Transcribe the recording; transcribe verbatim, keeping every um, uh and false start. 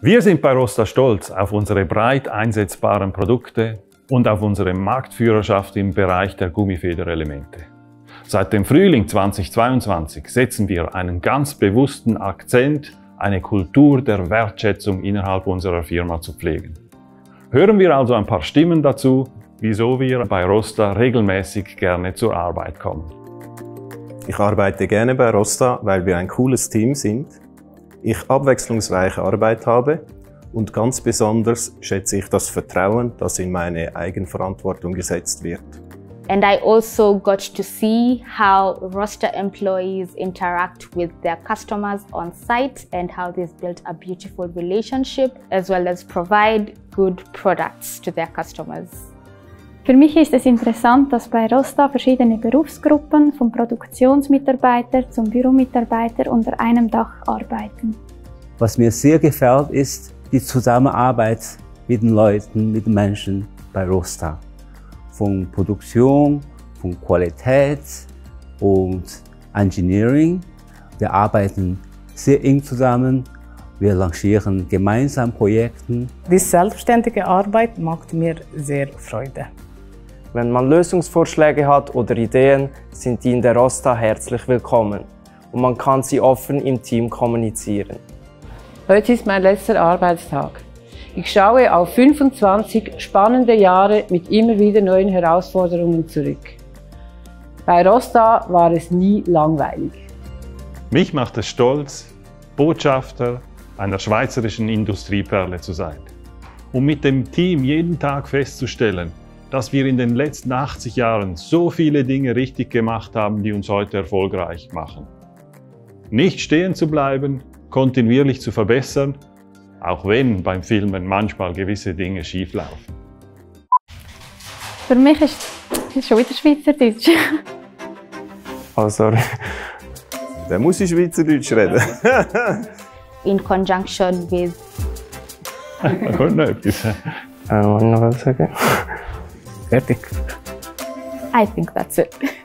Wir sind bei Rosta stolz auf unsere breit einsetzbaren Produkte und auf unsere Marktführerschaft im Bereich der Gummifederelemente. Seit dem Frühling zweitausendzweiundzwanzig setzen wir einen ganz bewussten Akzent, eine Kultur der Wertschätzung innerhalb unserer Firma zu pflegen. Hören wir also ein paar Stimmen dazu, wieso wir bei Rosta regelmäßig gerne zur Arbeit kommen. Ich arbeite gerne bei Rosta, weil wir ein cooles Team sind, ich abwechslungsreiche Arbeit habe und ganz besonders schätze ich das Vertrauen, das in meine Eigenverantwortung gesetzt wird. And I also got to see how Rosta employees interact with their customers on site and how they've built a beautiful relationship as well as provide good products to their customers. Für mich ist es interessant, dass bei Rosta verschiedene Berufsgruppen, vom Produktionsmitarbeiter zum Büromitarbeiter unter einem Dach arbeiten. Was mir sehr gefällt, ist die Zusammenarbeit mit den Leuten, mit den Menschen bei Rosta. Von Produktion, von Qualität und Engineering. Wir arbeiten sehr eng zusammen. Wir lancieren gemeinsam Projekte. Die selbstständige Arbeit macht mir sehr Freude. Wenn man Lösungsvorschläge hat oder Ideen, sind die in der Rosta herzlich willkommen und man kann sie offen im Team kommunizieren. Heute ist mein letzter Arbeitstag. Ich schaue auf fünfundzwanzig spannende Jahre mit immer wieder neuen Herausforderungen zurück. Bei Rosta war es nie langweilig. Mich macht es stolz, Botschafter einer schweizerischen Industrieperle zu sein. Um mit dem Team jeden Tag festzustellen, dass wir in den letzten achtzig Jahren so viele Dinge richtig gemacht haben, die uns heute erfolgreich machen. Nicht stehen zu bleiben, kontinuierlich zu verbessern, auch wenn beim Filmen manchmal gewisse Dinge schief laufen. Für mich ist es schon wieder Schweizerdeutsch. Oh, sorry. Dann muss ich Schweizerdeutsch reden. In conjunction with... Da kommt noch etwas. Ähm, was noch sagen? Fertig. I think that's it.